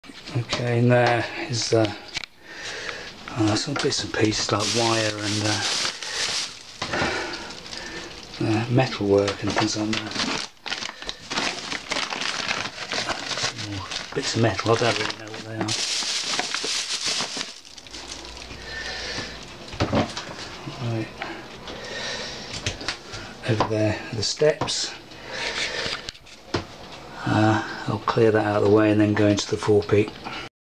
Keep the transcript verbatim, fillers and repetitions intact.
Okay, and there is uh, uh, some bits and pieces like wire and uh, uh, metal work and things like that. Some more bits of metal, I don't really know what they are. Right. Over there are the steps. Uh, I'll clear that out of the way and then go into the forepeak.